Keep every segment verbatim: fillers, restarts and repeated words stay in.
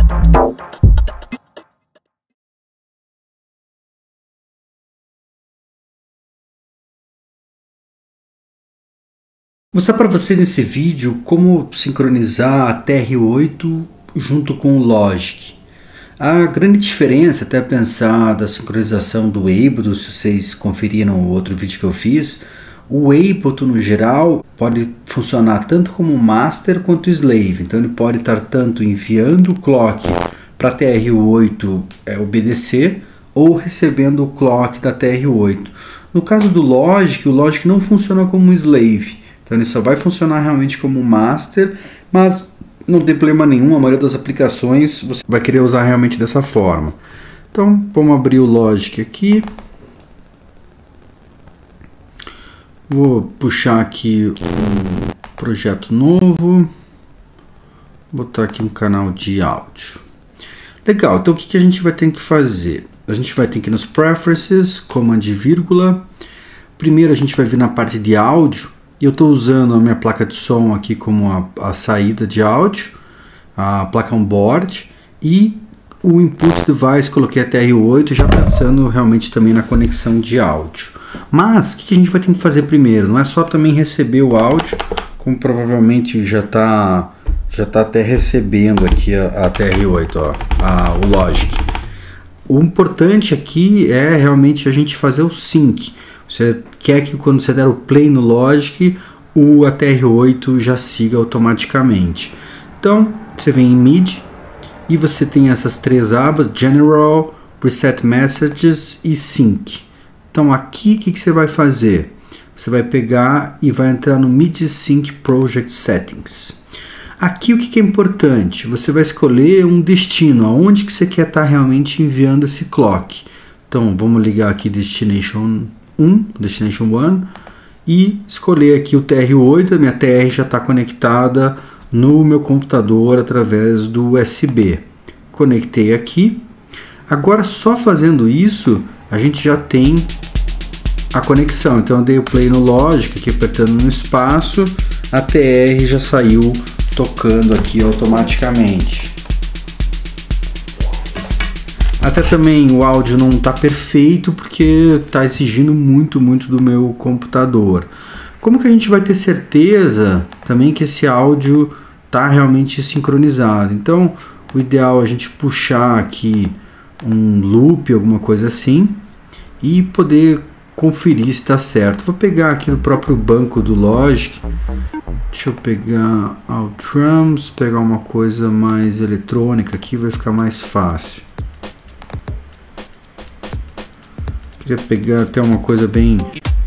Vou mostrar para vocês nesse vídeo como sincronizar a T R oito junto com o Logic. A grande diferença, até pensar da sincronização do Ableton, se vocês conferiram o outro vídeo que eu fiz, o Ableton no geral pode funcionar tanto como master quanto slave. Então ele pode estar tanto enviando o clock para a T R oito é, obedecer ou recebendo o clock da T R oito. No caso do Logic, o Logic não funciona como um slave. Então ele só vai funcionar realmente como master, mas não tem problema nenhum, a maioria das aplicações você vai querer usar realmente dessa forma. Então vamos abrir o Logic aqui. Vou puxar aqui um projeto novo. Vou botar aqui um canal de áudio. Legal, então o que, que a gente vai ter que fazer? A gente vai ter que ir nos Preferences, Command e vírgula. Primeiro a gente vai vir na parte de áudio. E eu estou usando a minha placa de som aqui como a, a saída de áudio, a placa on-board, e o input device coloquei a T R oito, já pensando realmente também na conexão de áudio. Mas o que a gente vai ter que fazer primeiro? Não é só também receber o áudio, como provavelmente já está já tá até recebendo aqui a, a T R oito, ó, a, o Logic. O importante aqui é realmente a gente fazer o sync. Você quer que quando você der o play no Logic, o a T R oito já siga automaticamente. Então, você vem em MIDI e você tem essas três abas, General, Preset Messages e Sync. Então aqui o que, que você vai fazer? Você vai pegar e vai entrar no MIDI Sync Project Settings. Aqui o que, que é importante? Você vai escolher um destino, aonde que você quer estar realmente enviando esse clock. Então vamos ligar aqui Destination um, Destination um, e escolher aqui o T R oito, a minha T R já está conectada no meu computador através do U S B. Conectei aqui. Agora só fazendo isso, a gente já tem a conexão. Então eu dei o play no Logic, aqui apertando no espaço, a T R já saiu tocando aqui automaticamente. Até também o áudio não está perfeito porque está exigindo muito, muito do meu computador. Como que a gente vai ter certeza também que esse áudio está realmente sincronizado? Então, o ideal é a gente puxar aqui um loop, alguma coisa assim, e poder conferir se está certo. Vou pegar aqui no próprio banco do Logic. Deixa eu pegar o drums, pegar uma coisa mais eletrônica aqui, vai ficar mais fácil. Queria pegar até uma coisa bem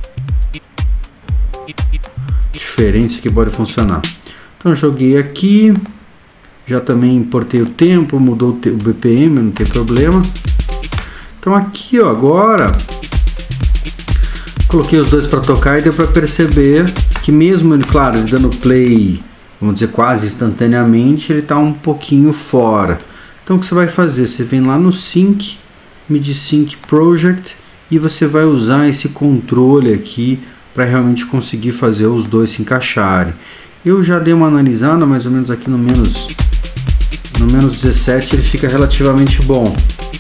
diferente, isso aqui pode funcionar. Então joguei aqui, já também importei o tempo, mudou o B P M, não tem problema. Então aqui, ó, agora coloquei os dois para tocar e deu para perceber que mesmo ele, claro, ele dando play, vamos dizer quase instantaneamente, ele está um pouquinho fora. Então o que você vai fazer? Você vem lá no Sync, MIDI Sync Project, e você vai usar esse controle aqui para realmente conseguir fazer os dois se encaixarem. Eu já dei uma analisada, mais ou menos aqui no menos, no menos dezessete ele fica relativamente bom.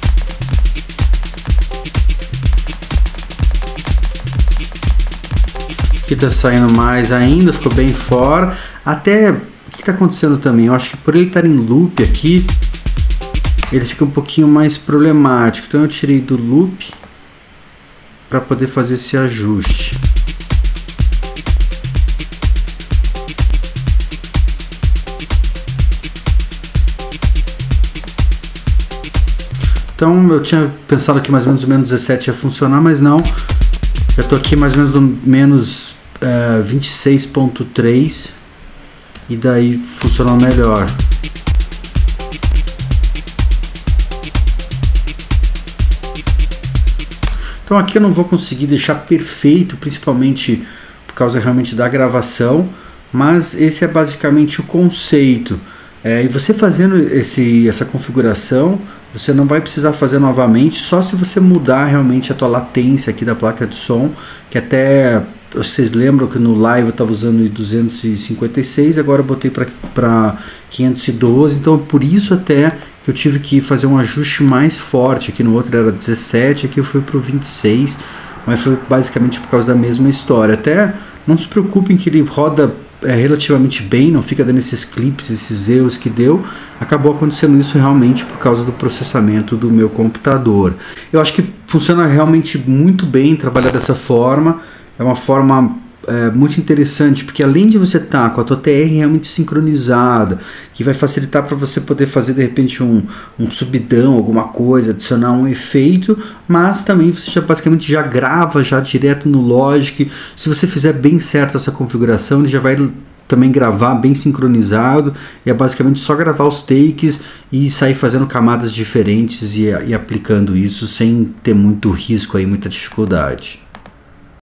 Aqui está saindo mais ainda, ficou bem fora. Até, o que está acontecendo também? Eu acho que por ele estar em loop aqui, ele fica um pouquinho mais problemático. Então eu tirei do loop para poder fazer esse ajuste. Então eu tinha pensado que mais ou menos o menos dezessete ia funcionar, mas não. Já estou aqui mais ou menos no menos uh, vinte e seis ponto três e daí funcionou melhor. Então aqui eu não vou conseguir deixar perfeito, principalmente por causa realmente da gravação, mas esse é basicamente o conceito. É, e você fazendo esse, essa configuração, você não vai precisar fazer novamente, só se você mudar realmente a tua latência aqui da placa de som, que até vocês lembram que no live eu estava usando duzentos e cinquenta e seis, agora eu botei para quinhentos e doze, então por isso até que eu tive que fazer um ajuste mais forte. Aqui no outro era dezessete, aqui eu fui para o vinte e seis, mas foi basicamente por causa da mesma história. Até não se preocupem que ele roda é, relativamente bem, não fica dando esses clipes, esses erros que deu. Acabou acontecendo isso realmente por causa do processamento do meu computador. Eu acho que funciona realmente muito bem trabalhar dessa forma. É uma forma é, muito interessante, porque além de você estar com a tua T R realmente sincronizada, que vai facilitar para você poder fazer de repente um, um subidão, alguma coisa, adicionar um efeito, mas também você já basicamente já grava já direto no Logic. Se você fizer bem certo essa configuração, ele já vai também gravar bem sincronizado, e é basicamente só gravar os takes e sair fazendo camadas diferentes e, e aplicando isso sem ter muito risco aí, muita dificuldade.